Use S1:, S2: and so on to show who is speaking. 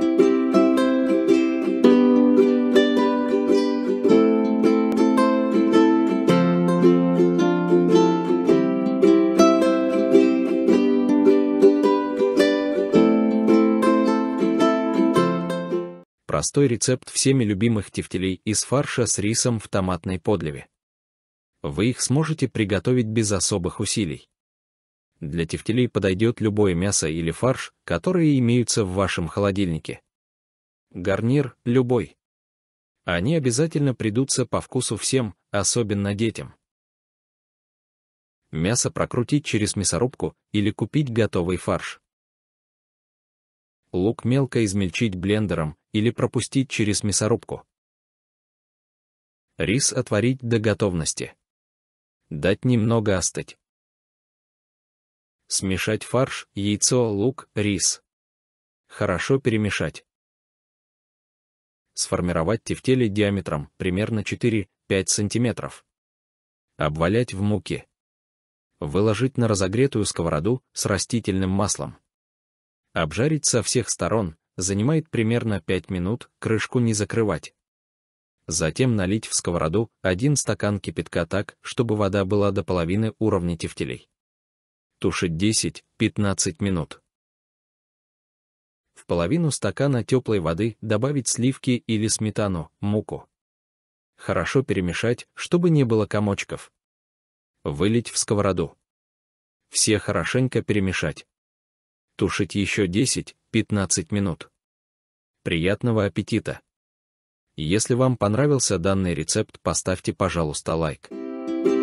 S1: Простой рецепт всеми любимых тефтелей из фарша с рисом в томатной подливе. Вы их сможете приготовить без особых усилий. Для тефтелей подойдет любое мясо или фарш, которые имеются в вашем холодильнике. Гарнир – любой. Они обязательно придутся по вкусу всем, особенно детям. Мясо прокрутить через мясорубку или купить готовый фарш. Лук мелко измельчить блендером или пропустить через мясорубку. Рис отварить до готовности. Дать немного остыть. Смешать фарш, яйцо, лук, рис. Хорошо перемешать. Сформировать тефтели диаметром примерно 4-5 см. Обвалять в муке. Выложить на разогретую сковороду с растительным маслом. Обжарить со всех сторон, занимает примерно 5 минут, крышку не закрывать. Затем налить в сковороду 1 стакан кипятка так, чтобы вода была до половины уровня тефтелей. Тушить 10-15 минут. В половину стакана теплой воды добавить сливки или сметану, муку. Хорошо перемешать, чтобы не было комочков. Вылить в сковороду. Все хорошенько перемешать. Тушить еще 10-15 минут. Приятного аппетита! Если вам понравился данный рецепт, поставьте, пожалуйста, лайк.